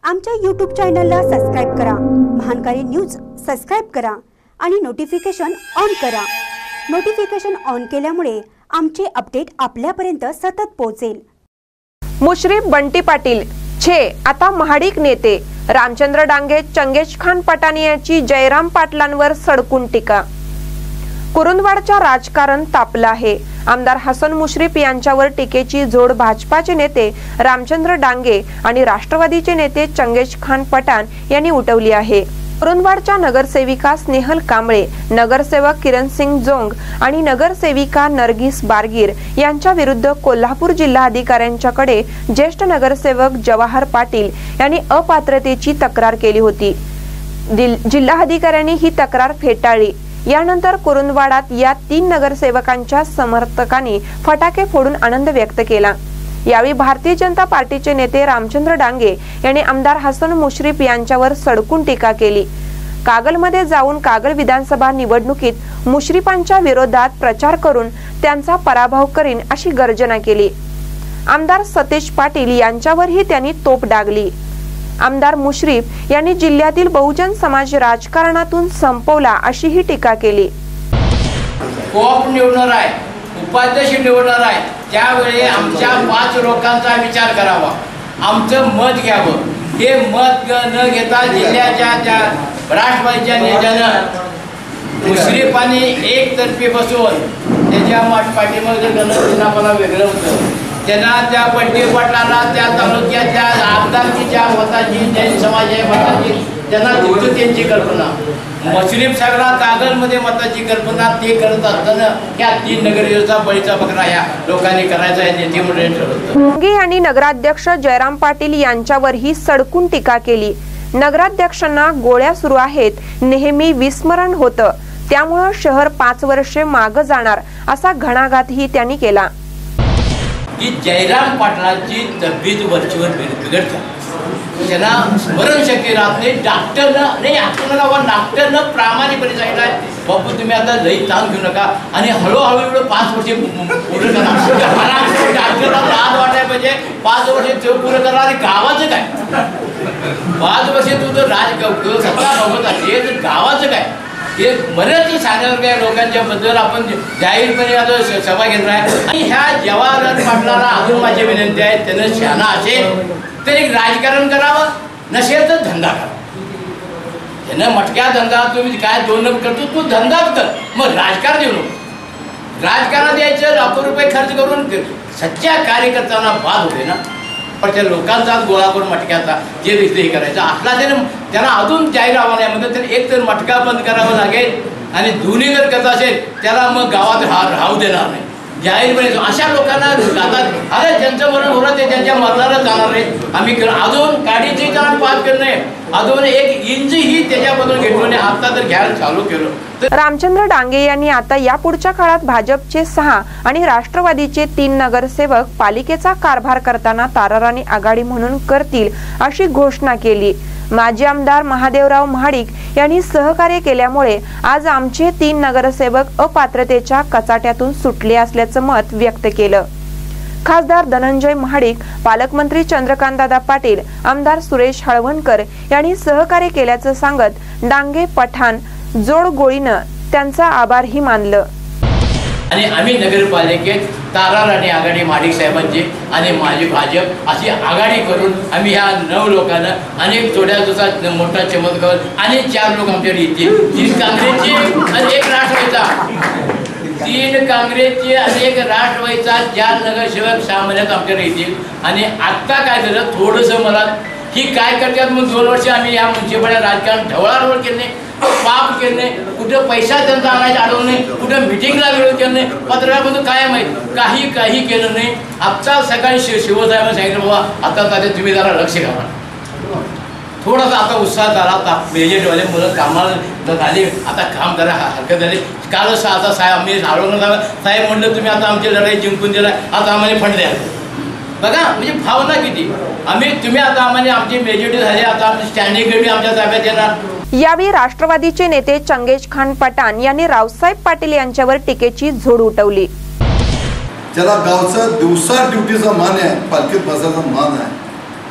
आमच्या YouTube चॅनलला subscribe करा, महानकारी न्यूज सबस्क्राइब करा आणि नोटिफिकेशन ऑन करा। नोटिफिकेशन ऑन केल्यामुळे आमचे अपडेट आपल्यापर्यंत सतत पोहोचेल। मुश्रीफ बंटी पाटील छे आता महाडिक नेते रामचंद्र डांगे चंगेजखान पठाण यांची जयराम पाटलांवर सडकून टीका। कुरुंदवाडच्या राजकारण तापलं आहे। आमदार हसन मुश्रीफ यांच्यावर टीकेची झोड भाजपाचे नेते रामचंद्र डांगे आणि राष्ट्रवादीचे नेते चंगेजखान पठाण यांनी उठवली आहे। कुरुंदवाडच्या नगरसेविका स्नेहल कांबळे, नगरसेवक किरण सिंग जोंग आणि नगरसेविका नरगिस बारगीर यांच्या विरुद्ध कोल्हापूर जिल्हा अधिकाऱ्यांच्याकडे ज्येष्ठ नगरसेवक जवाहर पाटील यांनी अपात्रतेची तक्रार केली होती। जिल्हाधिकाऱ्यांनी ही तक्रार फेटाळली। यानंतर कुरुंदवाडात या 3 नगरसेवकांच्या समर्थकांनी फटाके फोडून आनंद व्यक्त केला। यावेळी भारतीय जनता पार्टीचे नेते रामचंद्र डांगे यांनी आमदार हसन मुश्रीफ यांच्यावर सडकून टीका केली। कागलमध्ये जाऊन कागल विधानसभा निवडणुकीत मुश्रीफांच्या विरोधात प्रचार करून त्यांचा पराभव करीन अशी गर्जना केली। आमदार सतेज पाटील यांच्यावरही त्यांनी तोफ डागली। आमदार मुश्रीफ यांनी जिल्ह्यातील बहुजन समाज राजकारणातून संपवला अशीही टीका केली। कोप निवडणार आहे, उपाध्यक्ष निवडणार आहे, त्यावेळी आमच्या 5 लोकांचा विचार करावा, आमचं मत घ्यावं। हे मत न घेता जिल्ह्याच्या त्या राष्ट्रवादीच्या नेत्यानं मुश्रीफांनी एकतर्फी बसून त्याच्या पाठीमध्ये गणपतीनापणा वेगळं होतं। त्यांना त्या बंटी पाटलाला त्या तालुक्याच्या आमदारकीच्या मताची जैन समाजाच्या मताची त्यांना दिली त्यांची कल्पना। मुश्रीफ साहेबला कागलमध्ये मताची कल्पना ते करत असताना या 3 नगरसेवकांचा बळीचा बकरा या लोकांनी करायचा आहे नेते मंडळी ठरवलं। डांगे यांनी नगराध्यक्ष जयराम पाटील यांच्यावरही सडकून टीका केली। नगराध्यक्षांना गोळ्या सुरू आहेत, नेहमी विस्मरण होतं, त्यामुळे शहर 5 वर्षे मागे जाणार असा घणाघातही त्यांनी केला। की जयराम पाटलांची तब्येत वरचीवर बिघडते, त्यांना स्मरणशक्ती राहत नाही। डॉक्टरनं नाही आपल्याला डॉक्टरनं प्रामाणिकपणे सांगितलं आहे, बापू तुम्ही आता लई ताण घेऊ नका आणि हळूहळू एवढं 5 वर्षे पुढे करा। डॉक्टरला लाज वाटायला पाहिजे, 5 वर्षे पुढे करा। आणि गावाचं काय 5 वर्षे तुझं सत्ता बघत आहे, तर गावाचं काय हे बरेच सांगणार काय लोकांच्या बद्दल आपण जाहीरपणे आता सभा घेणार आहे। आणि ह्या जवाहरलाल पाटलाला अजून माझी विनंती आहे, त्यानं शहाणा असेल तर एक राजकारण करावं, नसेल तर धंदा करा। त्यानं मटक्या धंदा तुम्ही काय 2 करतो, तू धंदाच कर, मग राजकारण देऊ नको। राजकारण द्यायचं लाखो रुपये खर्च करून सच्च्या कार्यकर्त्यांना बाद होते ना, पण त्या लोकांचा गोळा करून मटक्याचा जे दिसते हे करायचं आपला त्यांना अजून जाहीर आव्हान आहे। म्हणजे त्याला एक तर मटका बंद करावा लागेल आणि दोन्ही जर करत असेल त्याला मग गावात राहू देणार नाही। जाहीरपणे अशा लोकांना आता अरे ज्यांचं मरण होणार ते त्यांच्या मरणाला जाणार नाही। आम्ही अजून गाडीची कारण पास करणे अजून 1 इंचही त्याच्याबद्दल घेतलं नाही, आता जर घ्यायला चालू केलं। रामचंद्र डांगे यांनी आता यापुढच्या काळात भाजपचे 6 आणि राष्ट्रवादीचे 3 नगरसेवक पालिकेचा कारभार करताना ताराराणी आघाडी म्हणून करतील अशी घोषणा केली। माजी आमदार महादेवराव महाडिक यांनी सहकार्य केल्यामुळे आज आमचे 3 नगरसेवक अपात्रतेच्या कचाट्यातून सुटले असल्याचं मत व्यक्त केलं। खासदार धनंजय महाडिक, पालकमंत्री चंद्रकांतदादा पाटील, आमदार सुरेश हळवणकर यांनी सहकार्य केल्याचं सांगत डांगे पठाण जोडगोळीनं त्यांचा आभारही मानलं। आणि आम्ही नगरपालिकेत ताराराणी आघाडी महाडिक साहेबांची आणि माझी भाजप अशी आघाडी करून आम्ही ह्या 9 लोकांना अनेक थोड्या दिवसात मोठा चमत्कार आणि 4 लोक आमच्याकडे येतील। 3 काँग्रेसचे आणि 1 राष्ट्रवादीचा, 3 काँग्रेसचे आणि 1 राष्ट्रवादीचा 4 नगरसेवक 6 महिन्यात आमच्याकडे येतील। आणि आत्ता काय झालं थोडंसं मला ही काय करतात मग 2 वर्ष आम्ही या म्युन्सिपल राजकारण ढवळाढवळ केले, पाप केले, कुठं पैसा त्यांचा आणायचा अडवलं नाही, कुठं मिटिंगला विरोध केला नाही, पत्रकारांमधून काय माहीत काही केलं नाही। आजचा सकाळी शिवसाहेबांनी सांगितलं बाबा आता तुम्ही जरा लक्ष घाला, थोडासा आता उत्साह झाला, मेजरवाले मुलं कामाला झाली, आता काम करा हरकत झाली। कालच आता साहेब आम्ही साहेब म्हणलं तुम्ही आता आमची लढाई जिंकून दिला, आता आम्हाला फंड द्या। बघा म्हणजे भावना किती, तुम्ही आता आम्हाला आमची मेजॉरिटी झाली, आता आमची स्टँडिंग कमिटी आमच्या ताब्यात येणार। यावेळी राष्ट्रवादीचे नेते चंगेजखान पठाण यांनी रावसाहेब पाटील यांच्यावर टीकेची झोड उठवली। ज्याला गावचा दिवसा ड्युटीचा मान आहे, पालखीत बसायचा मान आहे,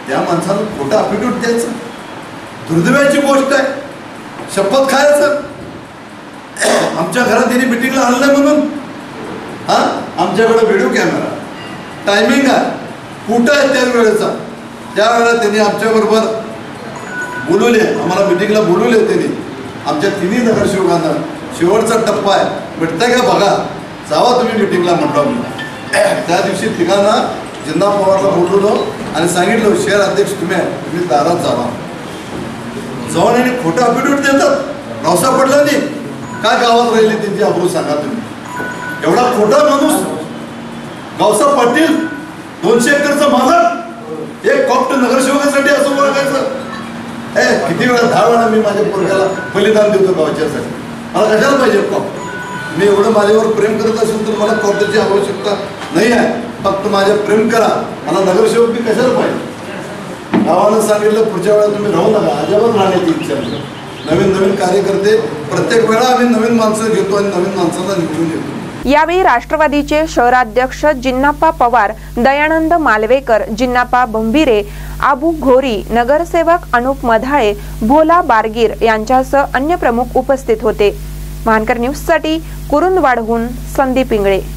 त्या माणसानं खोटं अफिडेविट द्यायचं दुर्दैवाची गोष्ट आहे. शपथ खायचं आमच्या घरात त्यांनी मिटिंगला आणलं नाही म्हणून. आमच्याकडे व्हिडिओ कॅमेरा टायमिंग आहे कुठं आहे त्या वेळेचा. त्यावेळेला त्यांनी आमच्याबरोबर बोलवले, आम्हाला मिटिंगला बोलवले त्यांनी. आमच्या तिन्ही नगरसेवकांना शेवटचा टप्पा आहे भेटताय का बघा, जावा तुम्ही मिटिंगला म्हटलं. त्या दिवशी तिघांना जिन्ना पवारला बोलवलो आणि सांगितलं शहर अध्यक्ष तुम्ही दारात जावा. जाऊन आणि खोटं अफिडेविट देतात रावसाहेब पाटलांनी. काय गावात राहिली त्यांची अब्रू सांगा तुम्ही. एवढा खोटा माणूस रावसाहेब पाटील 200 एकरचा मालक एक कॉप्ट नगरसेवकासाठी असं ओळखायचं. किती वेळा 10 वेळा मी माझ्या पोरग्याला बलिदान देतो गावाच्यासाठी. मला कशाला पाहिजे कॉप्ट. मी एवढं माझ्यावर प्रेम करत असेल तर मला कॉप्टची आवश्यकता नाही आहे. फक्त माझ्या प्रेम करा. मला नगरसेवक मी कशाला पाहिजे. गावानं सांगितलं पुढच्या वेळा तुम्ही राहू नका, अजिबात राहण्याची इच्छा नाही. नवीन नवीन कार्यकर्ते प्रत्येक वेळा आम्ही नवीन माणसं घेतो आणि नवीन माणसांना निवडून येतो. यावेळी राष्ट्रवादीचे शहराध्यक्ष जिन्नाप्पा पवार, दयानंद मालवेकर, जिन्नाप्पा भंभीरे, आबू घोरी, नगरसेवक अनुप मधाळे, भोला बारगीर यांच्यासह अन्य प्रमुख उपस्थित होते. महानकर न्यूज साठी कुरुंदवाडहून संदीप इंगळे.